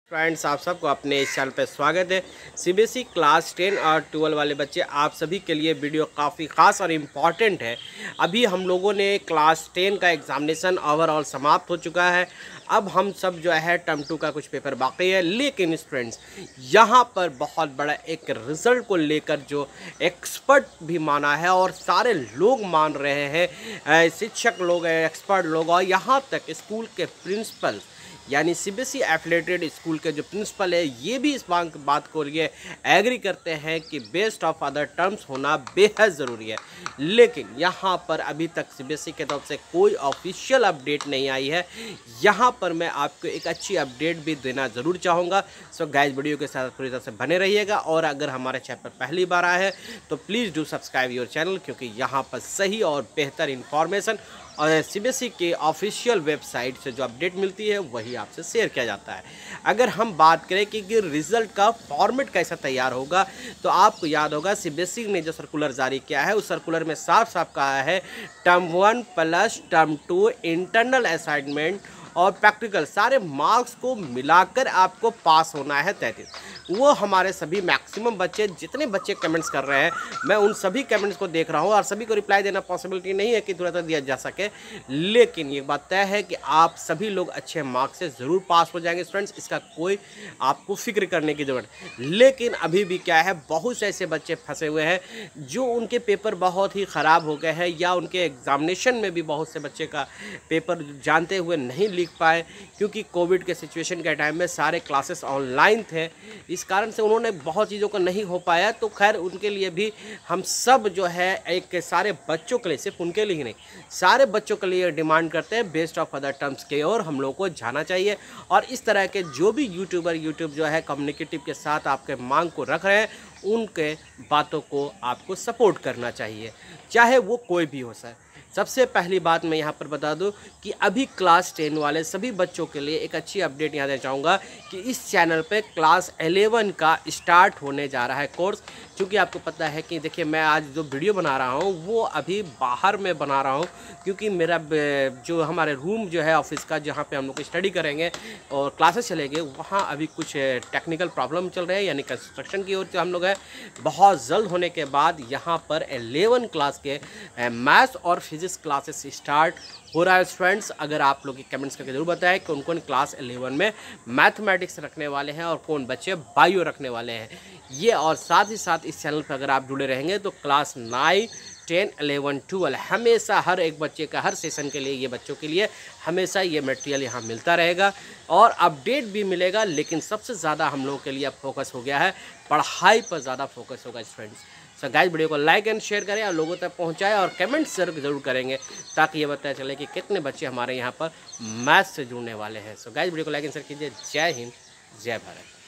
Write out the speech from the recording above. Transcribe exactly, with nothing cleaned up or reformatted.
Friends, आप सबको अपने इस चैनल पर स्वागत है। सीबीएसई क्लास टेन और ट्वेल्व वाले बच्चे, आप सभी के लिए वीडियो काफ़ी ख़ास और इम्पॉर्टेंट है। अभी हम लोगों ने क्लास टेन का एग्ज़ामिनेशन ओवरऑल समाप्त हो चुका है। अब हम सब जो है टर्म टू का कुछ पेपर बाकी है, लेकिन स्टूडेंट्स यहाँ पर बहुत बड़ा एक रिज़ल्ट को लेकर जो एक्सपर्ट भी माना है और सारे लोग मान रहे हैं, शिक्षक लोग, एक्सपर्ट लोग और यहाँ तक स्कूल के प्रिंसिपल यानी सीबीएसई एफिलेटेड स्कूल के जो प्रिंसिपल है, ये भी इस बात को लिए एग्री करते हैं कि बेस्ट ऑफ अदर टर्म्स होना बेहद ज़रूरी है। लेकिन यहाँ पर अभी तक सीबीएसई के तरफ से कोई ऑफिशियल अपडेट नहीं आई है। यहाँ पर मैं आपको एक अच्छी अपडेट भी देना ज़रूर चाहूँगा। सो गाइस, वीडियो के साथ पूरी तरह से बने रहिएगा और अगर हमारे चैनल पर पहली बार आए हैं तो please do subscribe your channel, क्योंकि यहाँ पर सही और बेहतर इन्फॉर्मेशन और सीबीएसई के ऑफिशियल वेबसाइट से जो अपडेट मिलती है वही आपसे शेयर किया जाता है। अगर हम बात करें कि, कि रिज़ल्ट का फॉर्मेट कैसा तैयार होगा, तो आपको याद होगा सीबीएसई ने जो सर्कुलर जारी किया है उस सर्कुलर में साफ साफ कहा है term one plus term two internal assignment और प्रैक्टिकल सारे मार्क्स को मिलाकर आपको पास होना है तैंतीस। वो हमारे सभी मैक्सिमम बच्चे, जितने बच्चे कमेंट्स कर रहे हैं, मैं उन सभी कमेंट्स को देख रहा हूँ और सभी को रिप्लाई देना पॉसिबिलिटी नहीं है कि तुरंत दिया जा सके, लेकिन ये बात तय है कि आप सभी लोग अच्छे मार्क्स से ज़रूर पास हो जाएंगे स्टूडेंट्स। इसका कोई आपको फिक्र करने की ज़रूरत नहीं। लेकिन अभी भी क्या है, बहुत से ऐसे बच्चे फंसे हुए हैं जो उनके पेपर बहुत ही ख़राब हो गए हैं या उनके एग्ज़ामिनेशन में भी बहुत से बच्चे का पेपर जानते हुए नहीं लिख पाए, क्योंकि कोविड के सिचुएशन के टाइम में सारे क्लासेस ऑनलाइन थे। इस कारण से उन्होंने बहुत चीज़ों का नहीं हो पाया। तो खैर, उनके लिए भी हम सब जो है एक सारे बच्चों के लिए, सिर्फ उनके लिए ही नहीं, सारे बच्चों के लिए डिमांड करते हैं बेस्ट ऑफ अदर टर्म्स के और हम लोगों को जाना चाहिए। और इस तरह के जो भी यूट्यूबर यूट्यूब जो है कम्युनिकेटिव के साथ आपके मांग को रख रहे हैं, उनके बातों को आपको सपोर्ट करना चाहिए, चाहे वो कोई भी हो सर। सबसे पहली बात मैं यहाँ पर बता दूँ कि अभी क्लास टेन वाले सभी बच्चों के लिए एक अच्छी अपडेट यहाँ देना चाहूँगा कि इस चैनल पे क्लास इलेवन का स्टार्ट होने जा रहा है कोर्स। क्योंकि आपको पता है कि देखिए, मैं आज जो वीडियो बना रहा हूँ वो अभी बाहर में बना रहा हूँ, क्योंकि मेरा जो हमारे रूम जो है ऑफिस का, जहाँ पे हम लोग स्टडी करेंगे और क्लासेस चलेंगे, वहाँ अभी कुछ टेक्निकल प्रॉब्लम चल रहे हैं, यानी कंस्ट्रक्शन की ओर से हम लोग हैं। बहुत जल्द होने के बाद यहाँ पर एलेवन क्लास के मैथ्स और फिजिक्स क्लासेस स्टार्ट हो रहा है स्टूडेंट्स। अगर आप लोग कमेंट्स करके जरूर बताएं कौन कौन क्लास इलेवन में मैथमेटिक्स रखने वाले हैं और कौन बच्चे बायो रखने वाले हैं ये। और साथ ही साथ इस चैनल पर अगर आप जुड़े रहेंगे तो class nine ten eleven twelve हमेशा हर एक बच्चे का, हर सेशन के लिए, ये बच्चों के लिए हमेशा ये मटेरियल यहाँ मिलता रहेगा और अपडेट भी मिलेगा। लेकिन सबसे ज़्यादा हम लोगों के लिए अब फोकस हो गया है, पढ़ाई पर ज़्यादा फोकस होगा स्टूडेंट्स। सो गाइस, वीडियो को लाइक एंड शेयर करें और लोगों तक पहुंचाएं और कमेंट्स जरूर करेंगे, ताकि ये पता चले कि कितने बच्चे हमारे यहाँ पर मैथ्स से जुड़ने वाले हैं। सो गाइस, वीडियो को लाइक एंड शेयर कीजिए। जय हिंद, जय भारत।